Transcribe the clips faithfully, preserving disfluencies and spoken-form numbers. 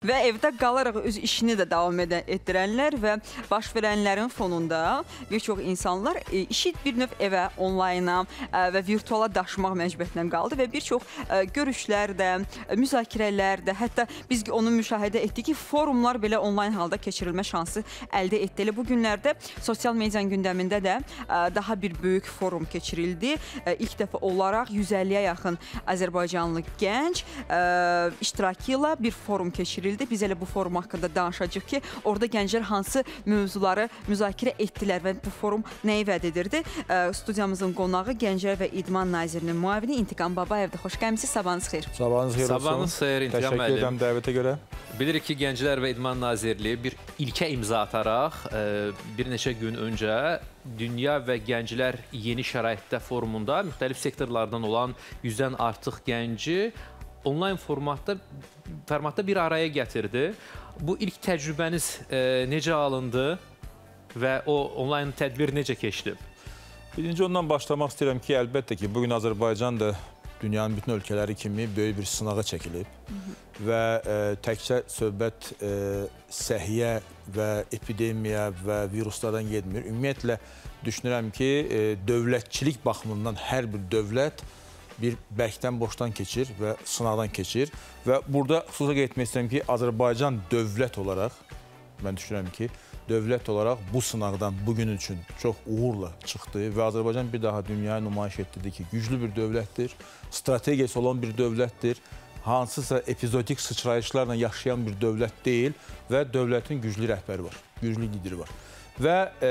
və evdə qalaraq öz işini də davam etdirənlər və baş verənlərin fonunda bir çox insanlar işi bir növ evə, onlayna və virtuala daşımaq məcburiyyətinə qaldı və bir çox görüşlər də, müzakirələr də, hətta biz onu müşahidə etdik ki, forumlar belə onlayn halda keçirilmə şansı əldə etdi. Bu günlərdə sosial medianın gündəmində də daha bir böyük forum keçirildi. İlk dəfə olaraq yüz əlliyə yaxın Azərbaycanlı gənc iştirakı ilə bir forum keçirildi. Biz elə bu forum haqqında danışacağıq ki, orada gənclər hansı mövzuları müzakirə etdilər və bu forum nəyi vəd edirdi? Studiyamızın qonağı Gənclər və İdman Nazirinin müavini İntiqam Babayevdir. Xoş gəlmisiniz, sabahınız xeyir. Sabahınız xeyir olsun. Sabahınız xeyir, İntiqam müəllim. Təşəkkür edirəm dəvətə görə. Bilirik ki, Gənclər və İdman Nazirliyi bir ilkə imza ataraq bir neçə gün öncə Dünya və Gənclər Yeni Şəraitdə forumunda müxtəlif sektorlardan olan yüzdən artıq gənci onlayn formatda, formatda bir araya gətirdi. Bu ilk təcrübəniz necə alındı və o onlayn tədbir necə keçdi? Birinci ondan başlamaq istəyirəm ki, əlbəttə ki, bugün Azərbaycan da dünyanın bütün ölkələri kimi böyük bir sınağa çəkilib. Hı -hı. Və e, təkcə söhbət e, səhiyyə və epidemiya və viruslardan getmir. Ümumiyyətlə, düşünürəm ki, e, dövlətçilik baxımından hər bir dövlət bir bərkdən boşdan keçir və sınaqdan keçir. Və burada xüsusilə qeyd etmək istəyirəm ki, Azərbaycan dövlət olaraq, mən düşünürəm ki, dövlət olaraq bu sınaqdan bugün üçün çox uğurla çıxdı və Azərbaycan bir daha dünyaya nümayiş etdirdi ki, güclü bir dövlətdir, strategiyası olan bir dövlətdir, hansısa epizodik sıçrayışlarla yaşayan bir dövlət deyil və dövlətin güclü rəhbəri var, güclü lideri var. Və e,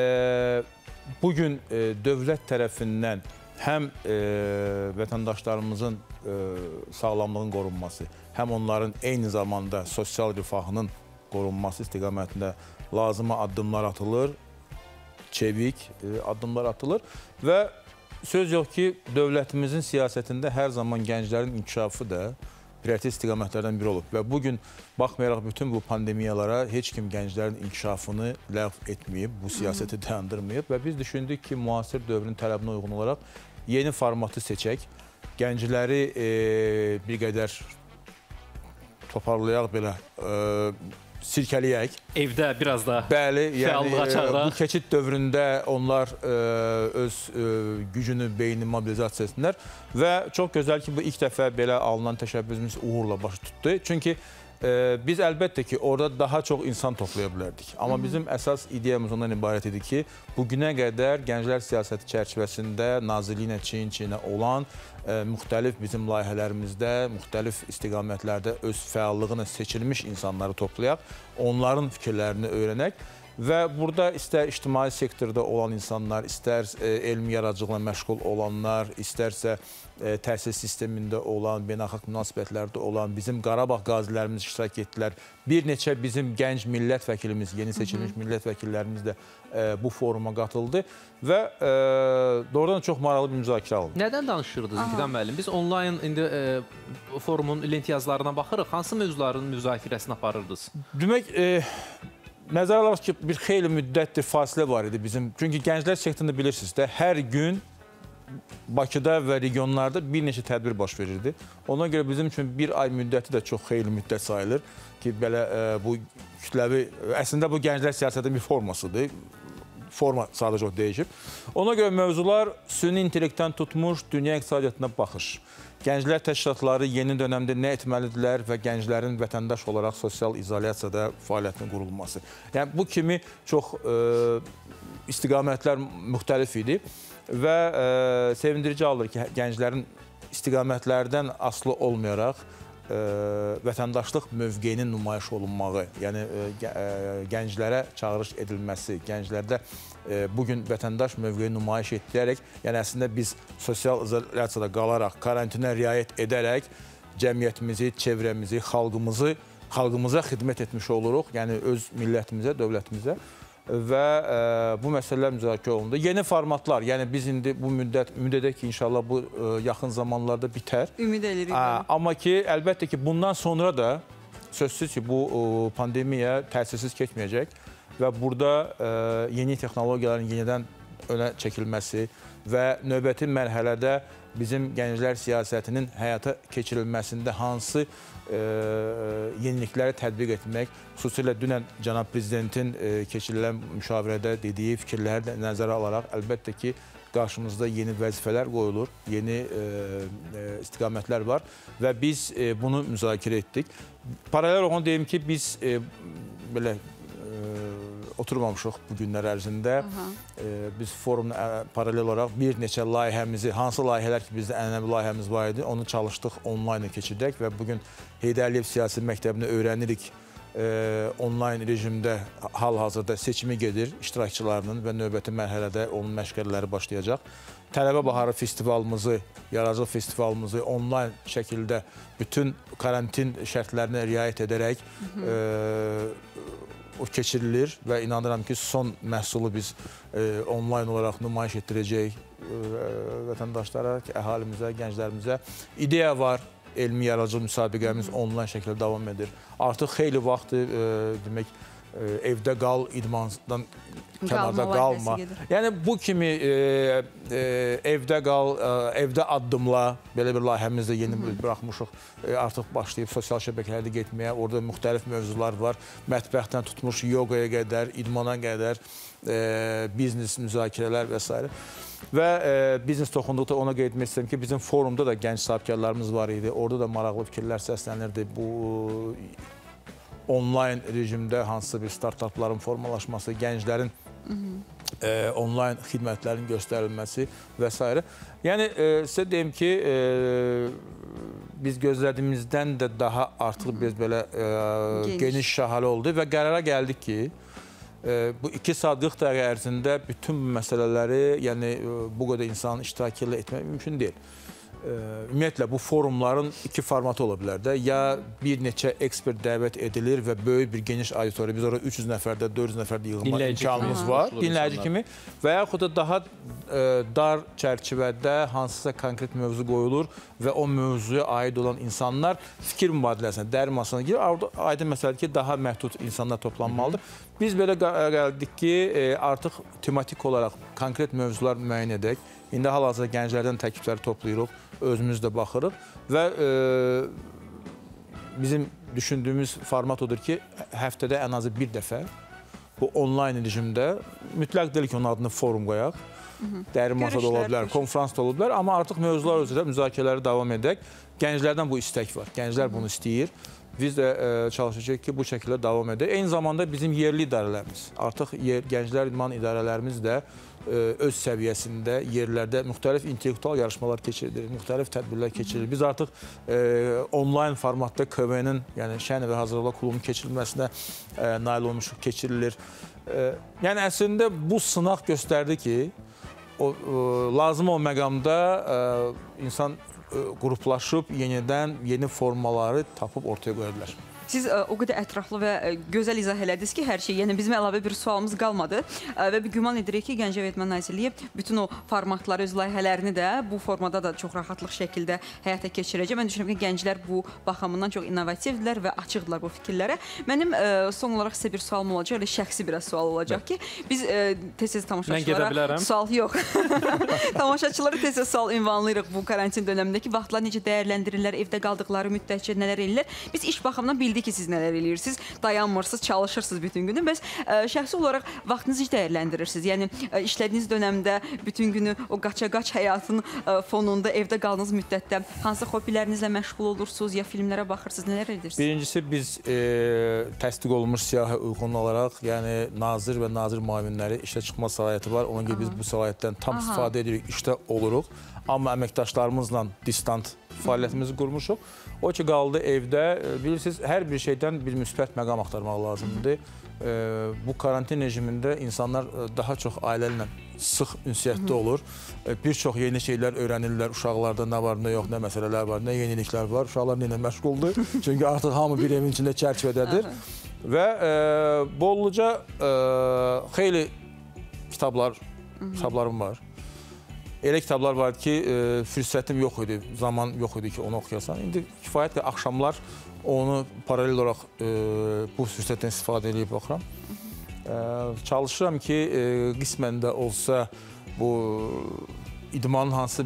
bugün e, dövlət tərəfindən həm e, vətəndaşlarımızın e, sağlamlığın qorunması, həm onların eyni zamanda sosial rifahının qorunması istiqamətində lazıma addımlar atılır, çevik e, addımlar atılır və söz yox ki, dövlətimizin siyasətində hər zaman gənclərin inkişafı da prioritet istiqamətlərdən biri olub və bugün baxmayaraq bütün bu pandemiyalara heç kim gənclərin inkişafını ləğv etməyib, bu siyasəti dayandırmayıb və biz düşündük ki, müasir dövrün tələbinə uyğun olaraq yeni formatı seçək, gəncləri e, bir qədər toparlayaq belə, e, sirkəliyək. Evdə biraz da Bəli, yəni açaraq. Bu keçid dövründə onlar e, öz e, gücünü, beynini mobilizasiya etsinlər və çox gözəl ki, bu ilk dəfə belə alınan təşəbbüsümüz uğurla baş tutdu. Çünki e, biz əlbəttə ki, orada daha çox insan toplaya bilərdik. Amma bizim əsas ideyamız ondan ibarət idi ki, bugünə qədər gənclər siyasəti çərçivəsində Nazirliyinə, Çin-Çinə olan e, müxtəlif bizim layihələrimizdə, müxtəlif istiqamətlərdə öz fəallığını seçilmiş insanları toplayaq, onların fikirlərini öyrənək və burada istər ictimai sektorda olan insanlar, istər e, elmi yaradıcılıqla məşğul olanlar, istərsə e, təhsil sistemində olan, beynəlxalq münasibətlərdə olan bizim Qarabağ qazilərimiz iştirak etdilər. Bir neçə bizim gənc millət vəkilimiz, yeni seçilmiş Hı -hı. millət vəkillərimiz də e, bu foruma qatıldı və e, doğrudan çox maraqlı bir müzakirə alındı. Nədən danışırdınız İntiqam müəllim? Biz onlayn indi e, forumun lent yazılarına baxırıq. Hansı mövzuların müzakirəsini aparırdınız? Demək, e, nəzərə alaq ki, bir xeyli müddətdir fasilə var idi bizim. Çünki gənclər sektorunda bilirsiniz də, hər gün Bakıda və regionlarda bir neçə tədbir baş verirdi. Ona görə bizim üçün bir ay müddəti də çox xeyli müddət sayılır ki, belə e, bu kütləvi, əslində bu gənclər siyasətinin bir formasıdır. Forma sadəcə o dəyişib. Ona görə mövzular süni intellektdən tutmuş dünya iqtisadiyyatına baxış. Gənclər təşkilatları yeni dönəmdə nə etməlidirlər və gənclərin vətəndaş olaraq sosial izolyasiyada fəaliyyətinin qurulması. Yəni, bu kimi çox e, istiqamətlər müxtəlif idi və e, sevindirici alır ki, gənclərin istiqamətlərdən asılı olmayaraq e, vətəndaşlıq mövqeyinin nümayiş olunmağı, yəni e, gənclərə çağırış edilməsi, gənclərdə e, bugün vətəndaş mövqeyi nümayiş etdirərək, yəni əslində biz sosial izolyasiyada qalaraq, karantinə riayət edərək cəmiyyətimizi, çevrəmizi, xalqımızı, xalqımıza xidmət etmiş oluruq, yəni öz millətimizə, dövlətimizə. Və e, bu məsələlər müzakirə olundu. Yeni formatlar, yəni biz indi bu müddət, ümid edək ki, inşallah bu e, yaxın zamanlarda bitər. Ümid edirik. Amma ki, əlbəttə ki, bundan sonra da sözsüz ki, bu e, pandemiya təsirsiz keçməyəcək və burada e, yeni texnologiyaların yenidən önə çəkilməsi və növbəti mərhələdə bizim gənclər siyasətinin həyata keçirilməsində hansı e, yenilikləri tətbiq etmək, xüsusilə dünən cənab prezidentin e, keçirilən müşavirədə dediyi fikirləri də nəzərə alaraq əlbəttə ki, qarşımızda yeni vəzifələr qoyulur, yeni e, e, istiqamətlər var və biz e, bunu müzakirə etdik. Paralel onu deyim ki, biz e, belə e, oturmamışıq bu günlər ərzində. E, biz forumla paralel olaraq bir neçə layihəmizi, hansı layihələr ki, bizdə ənənəvi layihəmiz var idi, onu çalışdıq, onlayn keçirdək və bugün Heydər Əliyev Siyasi Məktəbini öyrənirik. E, onlayn rejimdə hal-hazırda seçimi gedir iştirakçılarının və növbəti mərhələdə onun məşğələləri başlayacaq. Tələbə Baharı festivalımızı, yaradıcılıq festivalımızı onlayn şəkildə bütün karantin şərtlərinə riayət edərək e, o keçirilir və inanıram ki, son məhsulu biz e, onlayn olaraq nümayiş etdirəcəyik e, vətəndaşlara, əhalimizə, gənclərimizə. İdeya var. Elmi yaradıcılıq müsabiqəmiz onlayn şəkildə davam edir. Artıq xeyli vaxtdır e, demək e, evdə qal, idmandan kənarda qalma. Yəni bu kimi e, e, evdə qal, e, evdə addımla belə bir layihəmiz də yeni buraxmışıq. E, artıq başlayıb sosial şəbəkələrdə getməyə. Orada müxtəlif mövzular var. Mətbəxdən tutmuş yoqaya qədər, idmana qədər, e, biznes müzakirələr və s. Və e, biznes toxunduqda ona qeyd etmək istəyirəm ki, bizim forumda da gənc sahibkarlarımız var idi. Orada da maraqlı fikirlər səslənirdi. Bu onlayn rejimdə hansısa bir startapların formalaşması, gənclərin e, onlayn xidmətlərin göstərilməsi və s. Yəni e, sizə deyim ki, e, biz gözlədiyimizdən də daha artıq biz belə e, geniş, geniş şahalə oldu və qərara gəldik ki, bu iki saat qırx dəqiqə ərzində bütün məsələləri, yəni bu qədər insanın iştirakı ilə etmək mümkün deyil. Ümumiyyətlə, bu forumların iki formatı ola bilər də. Ya bir neçə ekspert dəvət edilir və böyük bir geniş auditoriya, biz orada üç yüz nəfərdə, dörd yüz nəfərdə yığılma imkanımız var, dinləyici kimi. Və yaxud da daha e, dar çərçivədə hansısa konkret mövzu qoyulur və o mövzuya aid olan insanlar fikir mübadiləsinə, dərin masasına girir. Aydın məsələdir ki, daha məhdud insanlar toplanmalıdır. Biz belə gəldik ki, e, artıq tematik olaraq konkret mövzular müəyyən edək. İndi hal-hazırda gənclərdən təklifləri toplayırıq, özümüz də baxırıq və e, bizim düşündüyümüz format odur ki, həftədə ən azı bir dəfə bu onlayn rejimdə mütləq deyil ki, onun adını forum qoyaq. Dərin masada ola bilər, konferansda ola bilər, amma artıq mövzular özü müzakirələri davam edək. Gənclərdən bu istək var, gənclər bunu istəyir. Biz də e, çalışacağıq ki, bu şəkildə davam edək. Eyni zamanda bizim yerli idarələrimiz, artıq yer, gənclər idman idarələrimiz də e, öz səviyyəsində yerlərdə müxtəlif intellektual yarışmalar keçirilir, müxtəlif tədbirlər keçirilir. Biz artıq e, onlayn formatda K V N-in, yəni Şən və Hazırlıq Klubunun keçirilməsinə e, nail olmuşuq, keçirilir. E, yəni əslində bu sınaq göstərdi ki, o, e, lazım o məqamda e, insan qruplaşıb yenidən yeni formaları tapıb ortaya qoya bilər. Siz ə, o qədər ətraflı və ə, gözəl izah elədiniz ki, hər şey, yəni bizim əlavə bir sualımız qalmadı ə, və bir güman edirik ki, Gənclər və İdman Nazirliyi bütün o formatları, öz layihələrini də bu formada da çox rahatlıq şəkildə həyata keçirəcək. Mən düşünürəm ki, gənclər bu baxımından çox innovativdirlər və açıqdırlar bu fikirlərə. Mənim ə, son olaraq sizə bir sualım olacaq, elə şəxsi biraz sual olacaq ki, biz tez-tez tamaşaçılara sual yox. Tamaşaçılara tez-tez sual ünvanlayırıq bu karantin dönəmindəki vaxtlar necə dəyərləndirirlər, evdə qaldıqları müddətcə nələr edirlər. Biz iş baxımından bildik ki, siz nələr eləyirsiniz, dayanmırsınız, çalışırsınız bütün günü. Bəs ə, şəxsi olaraq vaxtınızı dəyərləndirirsiniz. Yəni ə, işlədiyiniz dönəmdə bütün günü o qaça-qaç həyatın ə, fonunda evdə qaldığınız müddətdə hansı hobbilərinizlə məşğul olursunuz, ya filmlərə baxırsınız, nələr edirsiniz? Birincisi biz e, təsdiq olunmuş siyahı uyğun olaraq, yəni nazir və nazir müavinləri işə çıxma səlahiyyəti var. Ona görə biz bu səlahiyyətdən tam Aha. istifadə edirik, işdə oluruq. Amma əməkdaşlarımızla distant fəaliyyətimizi qurmuşuq. O ki, qaldı evdə, bilirsiniz, hər bir şeydən bir müsbət məqam axtarmaq lazımdır. E, bu karantin rejimində insanlar daha çox ailə ilə sıx ünsiyyətdə olur. E, bir çox yeni şeylər öyrənirlər, uşaqlarda nə var, nə yox, nə məsələlər var, nə yeniliklər var. Uşaqlar nə ilə məşğuldur. Çünki artıq hamı bir evin içində çərçivədədir. Və e, bolluca e, xeyli kitablar, kitablarım var. Elə kitablar var ki, e, fürsətim yox idi, zaman yox idi ki, onu oxuyasan. İndi kifayət ki, axşamlar onu paralel olaraq e, bu fürsətdən istifadə edib oxuram. E, çalışıram ki, e, qismən də olsa bu idmanın hansı bir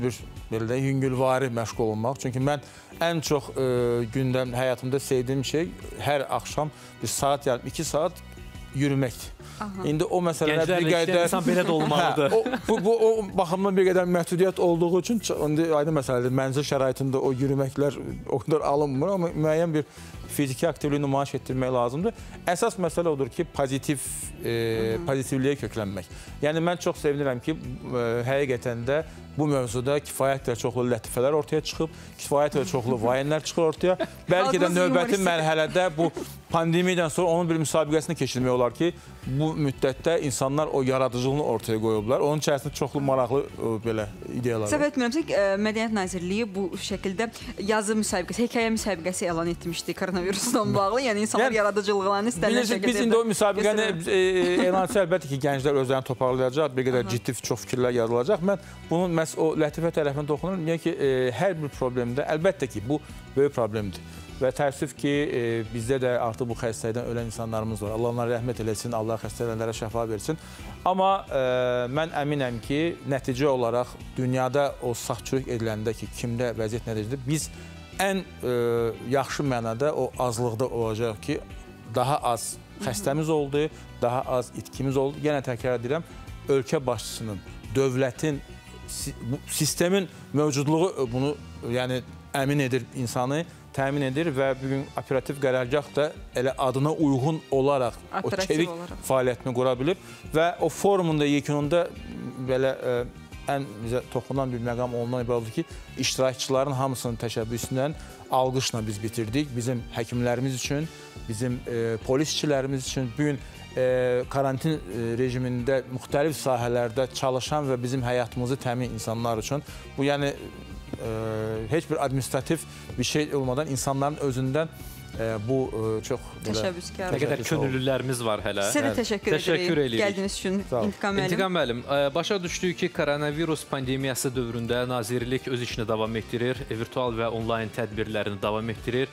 belə də yüngülvari məşğul olmaq. Çünki mən ən çox e, gündəm həyatımda sevdiyim şey hər axşam bir saat yarım, iki saat yürüməkdir. Aha. İndi o məsələlər bir qədər insan belə də olmalıdır. Hə, o, bu, bu o baxımdan bir qədər məhdudiyyət olduğu üçün indi aydın məsələdir. Mənzil şəraitində o yürüməklər o qədər alınmır, amma müəyyən bir fiziki aktivliyi nümayiş etdirmək lazımdır. Əsas məsələ odur ki, pozitiv e, pozitivliyə köklənmək. Yəni mən çox sevinirəm ki, e, həqiqətən də bu mövzuda kifayətlə çoxlu lətifələr ortaya çıxıb, kifayətlə çoxlu vayinlər çıxır ortaya. Bəlkə də növbəti mərhələdə bu pandemiyadan sonra onun bir müsabiqəsini keçirmək olar ki, bu müddətdə insanlar o yaradıcılığını ortaya qoyublar. Onun içərisində çoxlu maraqlı o, belə ideyalar var. Səhv etmirəmsə, Mədəniyyət Nazirliyi bu şəkildə yazı müsabiqəsi, hekayə müsabiqəsi elan etmişdi koronavirusla bağlı. Yəni insanlar yəni, yaradıcılığını istənilən şəkildə... Biz indi o müsabiqəni e, elan etsə, əlbəttə ki, gənclər özlərini toparlayacaq, bir qədər ciddi çox fikirlər yazılacaq. Mən bunun məhz o lətifə tərəfini toxunurum. Yəni ki, e, hər bir problemdə, əlbəttə ki, bu böyük problemdir. Və təəssüf ki, e, bizdə də artıq bu xəstəlikdən ölən insanlarımız var. Allah onlara rəhmət eləsin, Allah xəstələnlərə şəfa versin. Amma e, mən əminəm ki, nəticə olaraq dünyada o sağ-çürük ediləndə ki, kimdə vəziyyət nəticədir, biz ən e, yaxşı mənada o azlıqda olacaq ki, daha az xəstəmiz oldu, daha az itkimiz oldu. Yenə təkrar edirəm, ölkə başçısının, dövlətin, bu sistemin mövcudluğu bunu yəni əmin edir insanı, təmin edir və bugün operativ qərargah da elə adına uyğun olaraq operativ o çevik olaraq fəaliyyətini qura bilib və o forumun da yekununda belə ə, ən bizə toxunan bir məqam ondan ibarətdir ki, iştirakçıların hamısının təşəbbüsündən alqışla biz bitirdik. Bizim həkimlərimiz üçün, bizim e, polis işçilərimiz üçün bugün e, karantin e, rejimində müxtəlif sahələrdə çalışan və bizim həyatımızı təmin insanlar üçün bu yəni e, heç bir administrativ bir şey olmadan insanların özündən e, bu e, çox təşəbbüskar. Nə qədər könüllülərimiz var hələ. Sizə də təşəkkür, təşəkkür edirik. Gəldiyiniz üçün İntiqam müəllim. İntiqam müəllim, başa düşdük ki, koronavirus pandemiyası dövründə Nazirlik öz işini davam etdirir, virtual və onlayn tədbirlərini davam etdirir.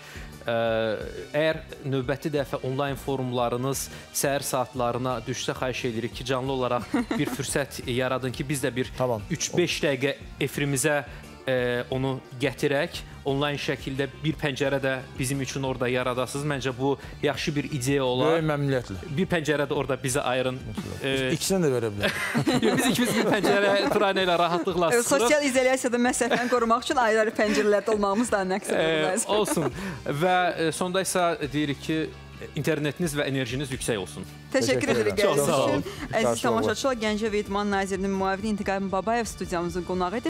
Əgər növbəti dəfə onlayn forumlarınız səhər saatlarına düşsə, xahiş edirik ki, canlı olaraq bir fürsət yaradın ki, biz də bir üç beş dəqiqə efrimizə onu gətirək. Onlayn şəkildə bir pəncərə də bizim üçün orada yaradasınız. Məncə bu yaxşı bir ideya olar. Böyük məmnuniyyətlə. Bir pəncərə də orada bizə ayırın. İkisini də verə bilərik. Biz ikimiz bir pəncərə Turayna ilə rahatlıqla sıxırıq. Sosial izolyasiyada məsələni qorumaq üçün ayrı pəncərələrdə olmağımız da məqsəd olmaz. Olsun. Və sonda isə deyirik ki, internetiniz və enerjiniz yüksək olsun. Təşəkkür edirik. Çox sağ olun. Əziz tamaşaçılar, Gəncə və İdman Nazirinin müavini İntiqam Babayev studiyamızın qonağı idi.